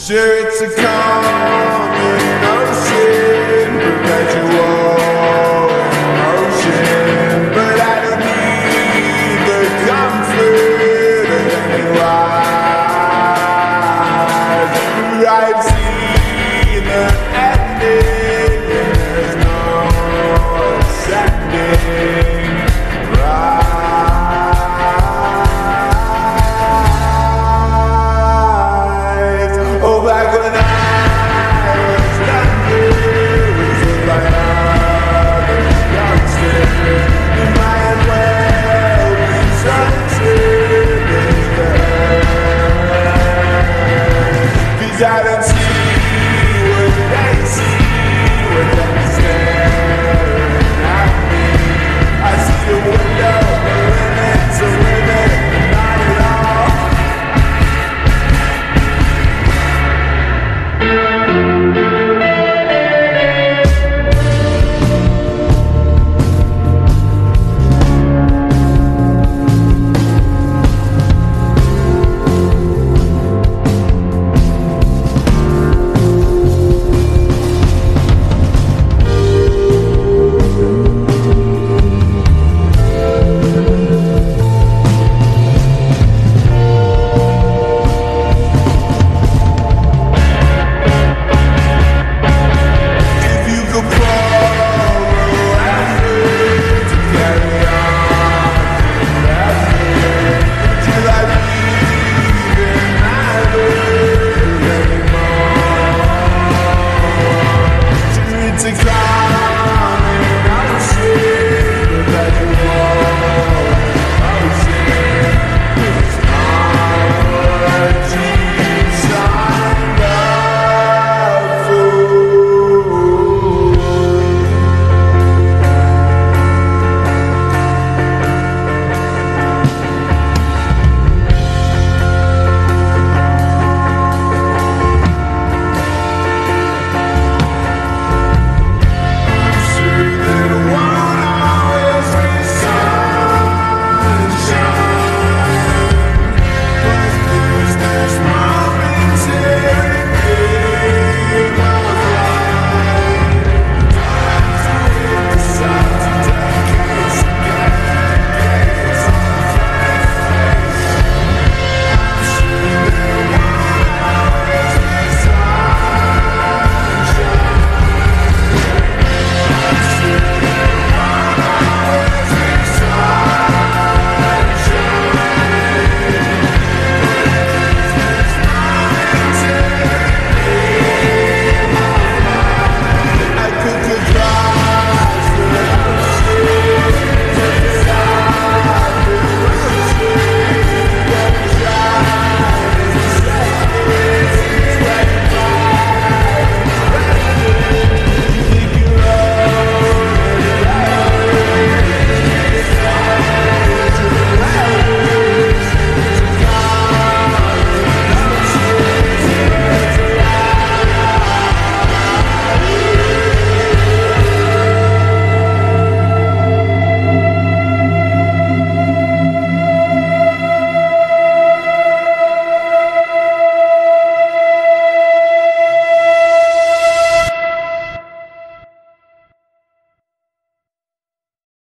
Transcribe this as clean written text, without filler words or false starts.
Sure, it's a common notion, perpetual emotion, but I don't need the comfort of any lies. I've seen the ending, and there's no accepting. Oh, back when I was younger, we took by other youngsters in my well-being sunset. 'Cause I don't see